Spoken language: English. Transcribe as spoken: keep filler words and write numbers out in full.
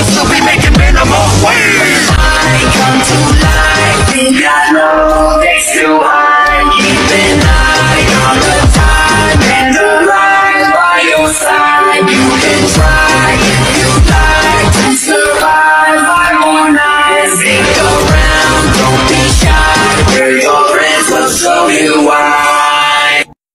still be making minimum wage. I come to